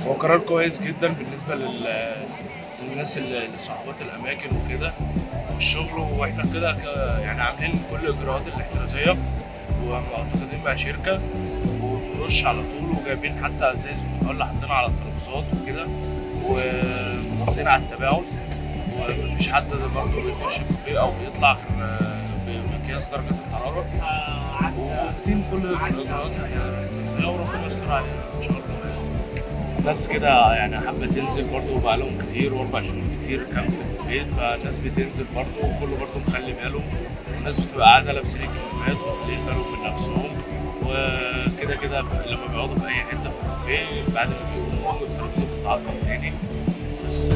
هو قرار كويس جدا بالنسبه للناس اللي صاحبات الاماكن وكده والشغل، واحنا كده يعني عاملين كل الاجراءات الاحترازيه ومعتقدين مع شركه وبنرش على طول، وجايبين حتى ازايز اللي حاطينها على الترابيزات وكده، ومحافظين على التباعد، ومفيش حد برضه بيخش البوفيه او بيطلع بمقياس درجه الحراره، واخدين كل الاجراءات الاحترازيه وربنا يستر علينا ان شاء الله. الناس كده يعني حابه تنزل برضه، بقى لهم كتير و4 شهور كتير كانوا في البيت، فالناس بتنزل برضه وكله برضه مخلي باله، والناس بتبقى قاعده لابسين الكمامات واخدين بالهم من نفسهم، وكده كده لما بيقعدوا في اي حته في البوفيه بعد ما بيقوموا الترابيزات بتتعطل تاني بس.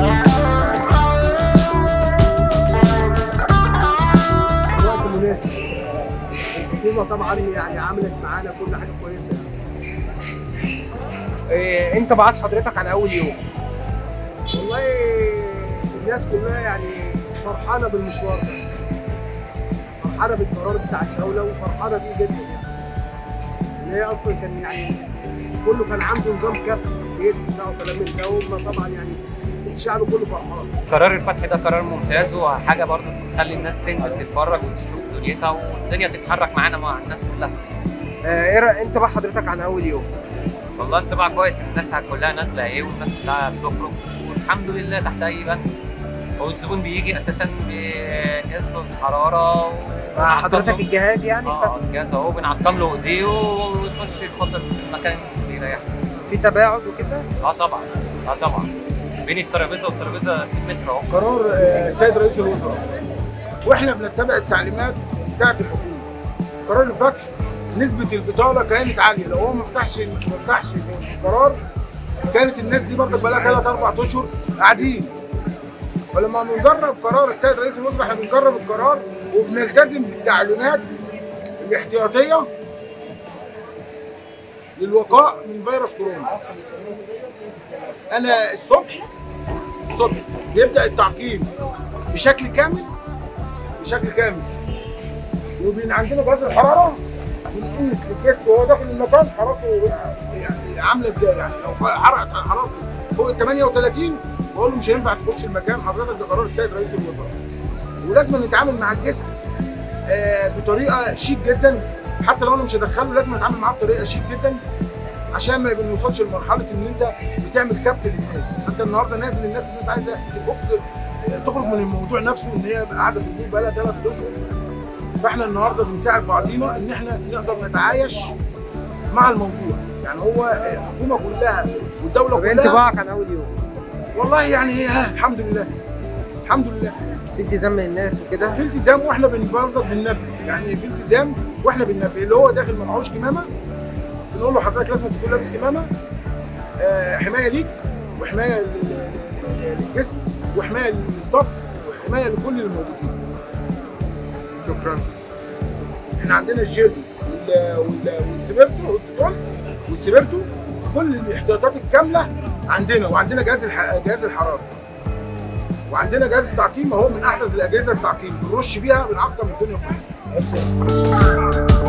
وقت مناسب. الحكومه طبعا يعني عملت معانا كل حاجه كويسه. انت بعت حضرتك عن اول يوم؟ والله الناس كلها يعني فرحانه بالمشوار ده، فرحانه بالقرار بتاع الدوله وفرحانه بيه جدا يعني. ان هي اصلا كان يعني كله كان عنده نظام كافي في البيت بتاعه كلام من ده، وهم طبعا يعني الشعب كله فرحان. قرار الفتح ده قرار ممتاز، وحاجه برضه تخلي الناس تنزل تتفرج وتشوف دنيتها والدنيا تتحرك معانا مع الناس كلها. انت بقى حضرتك عن اول يوم؟ والله انطباع كويس، الناس كلها نازله ايه والناس كلها بتخرج والحمد لله تحت اي بند. هو الزبون بيجي اساسا بيقيس له الحراره مع حضرتك الجهاز يعني؟ الجهاز اهو بنعطم له ايديه ويخش يتفضل في المكان اللي يريحه. في تباعد وكده؟ طبعا طبعا بين الترابيزه والترابيزه 2 متر اهو. قرار السيد رئيس الوزراء واحنا بنتبع التعليمات بتاعت الحكومه. قرار الفتح نسبة البطالة كانت عالية، لو هو ما فتحش القرار كانت الناس دي برضه بقى لها 3-4 اشهر قاعدين. ولما بنجرب قرار السيد رئيس الوزراء احنا بنجرب القرار وبنلتزم بالتعليمات الاحتياطية للوقاء من فيروس كورونا. أنا الصبح بيبدأ التعقيم بشكل كامل وبين عندنا جهاز الحرارة بنقيس الجسم وهو داخل المكان حرارته يعني عامله ازاي، يعني لو حرارته فوق ال 38 بقول له مش هينفع تخش المكان حضرتك، ده قرار السيد رئيس الوزراء. ولازم نتعامل مع الجست بطريقه شيك جدا، حتى لو انا مش هدخله لازم اتعامل معاه بطريقه شيك جدا عشان ما بنوصلش لمرحله ان انت بتعمل كبت للناس. انت النهارده نازل الناس عايزه تخرج من الموضوع نفسه، ان هي قاعده في البيت بقى لها 3 اشهر. فاحنا النهارده بنساعد بعضينا ان احنا نقدر نتعايش مع الموضوع. يعني هو الحكومه كلها والدوله كلها. انطباعك عن اول يوم؟ والله يعني الحمد لله في التزام من الناس وكده؟ في التزام، واحنا برضه بننبه، يعني في التزام واحنا بننبه. اللي هو داخل ما معهوش كمامه بنقول له حضرتك لازم تكون لابس كمامه، حمايه ليك وحمايه للجسم وحمايه للستاف وحمايه لكل الموجودين. شكرا. احنا عندنا الجل والسبيرتو والديتول والسبيرتو، كل الاحتياطات الكامله عندنا، وعندنا جهاز الحراره، وعندنا جهاز التعقيم اهو من احدث الاجهزه التعقيم، بنرش بيها بنعقم الدنيا كلها.